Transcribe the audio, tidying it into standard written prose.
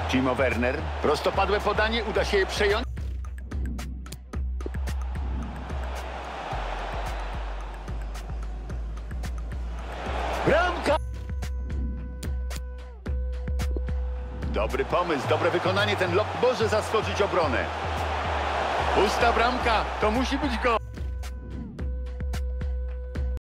Timo Werner. Prostopadłe podanie, uda się je przejąć. Bramka! Dobry pomysł, dobre wykonanie. Ten lob może zaskoczyć obronę. Pusta bramka, to musi być gol.